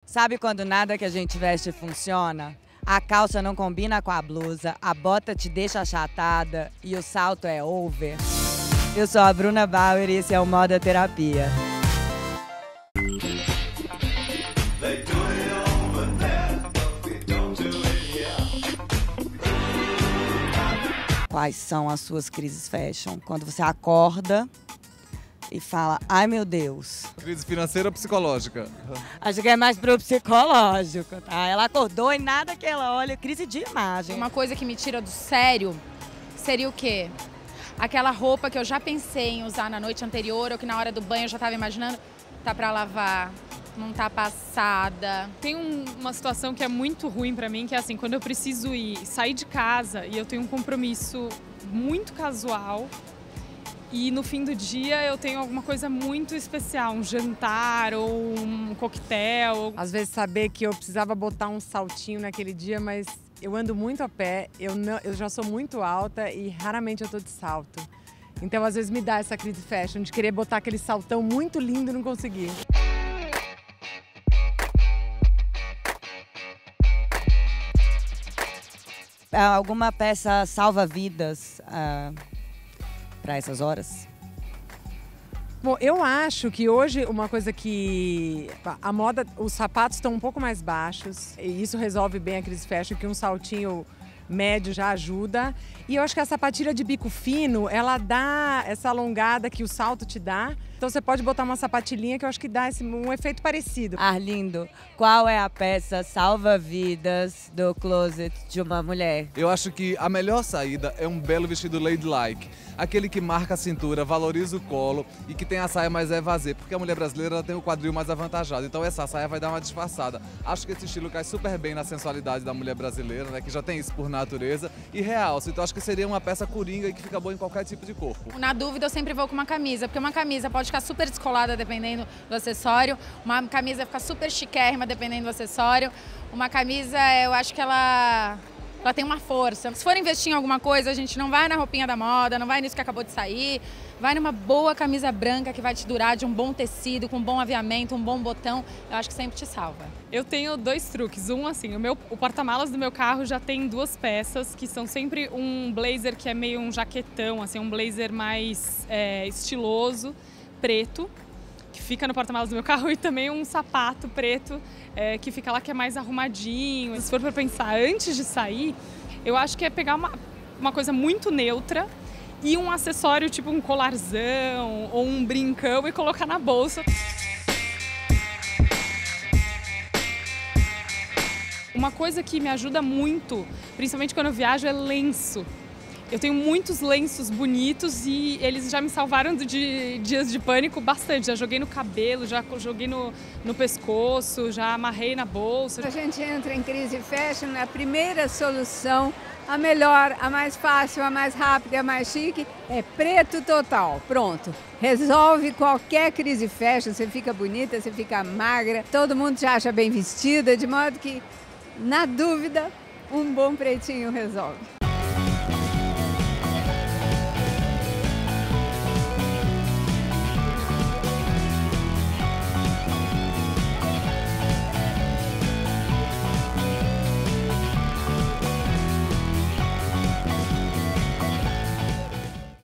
Sabe quando nada que a gente veste funciona? A calça não combina com a blusa, a bota te deixa achatada e o salto é over? Eu sou a Bruna Bauer e esse é o Moda Terapia. Quais são as suas crises fashion? Quando você acorda e fala, ai meu Deus. Crise financeira ou psicológica? Acho que é mais pro psicológico, tá? Ela acordou e nada que ela olha, crise de imagem. Uma coisa que me tira do sério seria o quê? Aquela roupa que eu já pensei em usar na noite anterior ou que na hora do banho eu já estava imaginando, tá pra lavar, não tá passada. Tem uma situação que é muito ruim pra mim, que é assim, quando eu preciso sair de casa e eu tenho um compromisso muito casual e no fim do dia eu tenho alguma coisa muito especial, um jantar ou um coquetel. Às vezes saber que eu precisava botar um saltinho naquele dia, mas eu ando muito a pé, eu já sou muito alta e raramente eu tô de salto. Então às vezes me dá essa crise fashion de querer botar aquele saltão muito lindo e não conseguir. Alguma peça salva-vidas para essas horas? Bom, eu acho que hoje uma coisa que a moda, os sapatos estão um pouco mais baixos e isso resolve bem a crise fashion, que um saltinho médio já ajuda. E eu acho que a sapatilha de bico fino, ela dá essa alongada que o salto te dá. Então você pode botar uma sapatilhinha que eu acho que dá um efeito parecido. Arlindo, qual é a peça salva-vidas do closet de uma mulher? Eu acho que a melhor saída é um belo vestido ladylike. Aquele que marca a cintura, valoriza o colo e que tem a saia mais evasê, porque a mulher brasileira ela tem o quadril mais avantajado, então essa saia vai dar uma disfarçada. Acho que esse estilo cai super bem na sensualidade da mulher brasileira, né, que já tem isso por natureza, e realça. Então acho que seria uma peça coringa e que fica boa em qualquer tipo de corpo. Na dúvida eu sempre vou com uma camisa, porque uma camisa pode ficar super descolada dependendo do acessório, uma camisa fica super chiquérrima dependendo do acessório, uma camisa eu acho que ela tem uma força. Se for investir em alguma coisa, a gente não vai na roupinha da moda, não vai nisso que acabou de sair, vai numa boa camisa branca que vai te durar, de um bom tecido, com um bom aviamento, um bom botão, eu acho que sempre te salva. Eu tenho dois truques. Um, assim, o porta-malas do meu carro já tem duas peças, que são sempre um blazer que é meio um jaquetão, assim, um blazer mais estiloso, preto, que fica no porta-malas do meu carro, e também um sapato preto que fica lá, que é mais arrumadinho. Se for para pensar antes de sair, eu acho que é pegar uma coisa muito neutra e um acessório tipo um colarzão ou um brincão e colocar na bolsa. Uma coisa que me ajuda muito, principalmente quando eu viajo, é lenço. Eu tenho muitos lenços bonitos e eles já me salvaram de dias de pânico bastante. Já joguei no cabelo, já joguei no pescoço, já amarrei na bolsa. A gente entra em crise fashion, a primeira solução, a melhor, a mais fácil, a mais rápida, a mais chique, é preto total. Pronto. Resolve qualquer crise fashion, você fica bonita, você fica magra, todo mundo te acha bem vestida, de modo que, na dúvida, um bom pretinho resolve.